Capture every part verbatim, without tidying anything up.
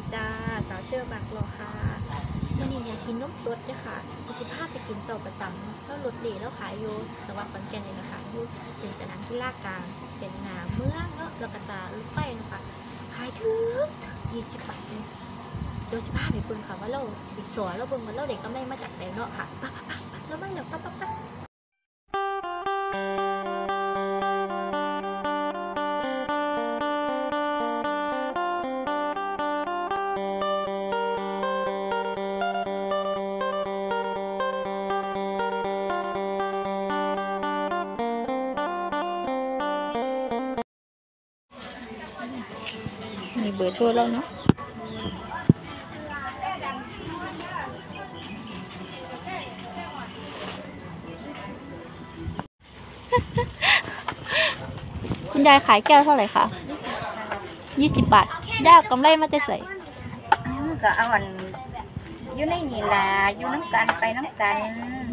จ้าสาวเชื่อบากรอค่ะวันนี้อยากกินนมสดด้วยค่ะสิพาไปกินเจ้าประจำแล้วรถดีแล้วขายอยู่จังหวัดขอนแก่นเลยนะคะอยู่เส้นสนามกีฬากลางเส้นหนาเมืองเนาะแล้วก็ตาลูกไฟนะคะขายถึงยี่สิบบาทเลยโดยสิพาไปเบิ่งค่ะว่าเราปิดสวนแล้วเบิ่งว่าเราเด็กก็ไม่มาจากไสเนาะค่ะปั๊บปั๊บปั๊บแล้วมาแล้วปั๊บปั๊บปั๊บมีเบอร์โทรแล้วเนาะคุณยายขายแก้วเท่าไหร่คะยี่สิบบาทยากกำไรมาจะใส่ก็เอาอันอยู่ในนี่ล่ะอยู่น้ำกันไปน้ำกัน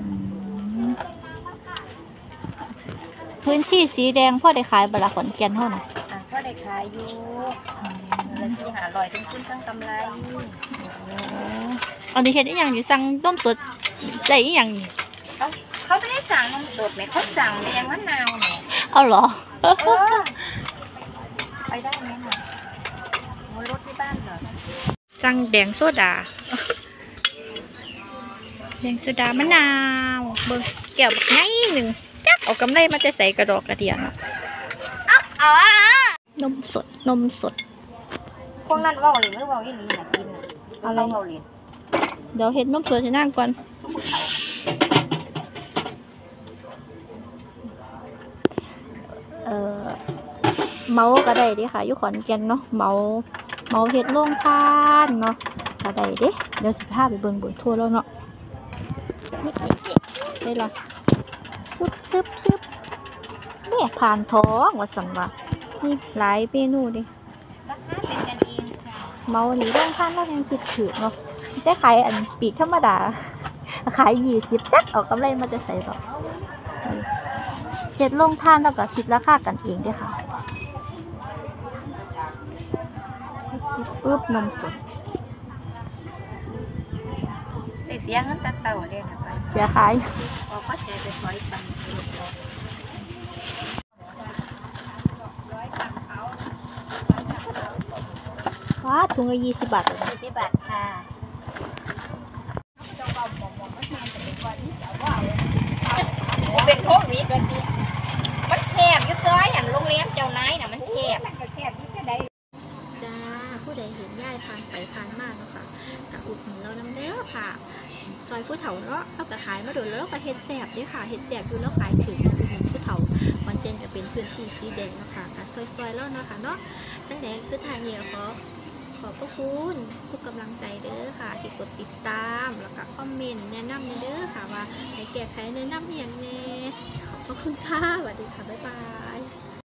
พื้นที่สีแดงพ่อได้ขายบลาขอนแก่นเท่าไหร่พ่อได้ขายอยู่แล้วที่หาลอยทั้งขึ้นทั้งกำไรอันนี้เห็นอีกอย่างอยู่สั่งต้มสดใจอีกอย่างเขาเขาไม่ได้สั่งนมสดไหมเขาสั่งแดงมะนาวเนี่ยเอาเหรอไปได้ไหมหน่อยรถที่บ้านเหรอสั่งแดงโซดาแดงโซดามะนาวเบิ้งแก้วแบบง่ายหนึ่งจักเอากำไรมาจะใส่กระดอกกระเดียเนาะเอานมสดนมสดพวกนั้นว่าหรือไม่ว่าอีหลีอยากกินเอาเราเอาเลยเดี๋ยวเห็ดนมสดจะนั่งก่อนเออเมาก็ได้ดิค่ะอยู่ขอนแก่นเนาะเมาเมาเห็ดโล่งทานเนาะก็ได้ดิเดี๋ยวสิพาไปเบิ่งเบอร์โทรแล้วเนาะได้ละซึบซึบซึบแม่ผ่านท้องว่าสันว่านี่หลายเมนูดิราคาเป็นกันเองค่ะเมาหนีโล่งทานแล้วยังคิดถือเนาะได้ขายอันปีกธรรมดาขายยี่สิบจักเอากำไรมาจะใส่ต่อเห็ดลงท่านแล้วก็คิดราคากันเองด้วยค่ะปุ๊บนมสดเสียเงินตะเต่าเลยนะเสียขายพอเขาเสียไปถอยปันว้าถุงละยี่สิบบาทเลยยี่สิบบาทค่ะเป็นโควิดวันนี้มันแคบยุ่ซ้อยอย่างโรงเรียนเจ้านายน่ะมันแคบมันก็แคบที่จะได้จ้าผู้ใดเห็นย่ายผ่านไปผ่านมาเนาะค่ะกะอุดหนุนเราน้ำเด้อค่ะซอยผู้เฒ่าเนาะเราก็ขายมาโดนแล้วเราก็เห็ดแสบด้วยค่ะเห็ดแสบดูแล้วขายถึงอุดหนุนผู้เฒ่าวันเจนจะเป็นพื้นที่สีแดงเนาะค่ะก็ซอยๆแล้วเนาะค่ะเนาะจังแดงสุดท้ายเนี่ยขอขอบพระคุณทุกกำลังใจเด้อค่ะที่กดติดตามแล้วก็คอมเมนต์แนะนำเด้อค่ะว่าให้แก้ไขแนะนำอย่างแน่ขอบพระคุณค่ะสวัสดีค่ะบ๊ายบาย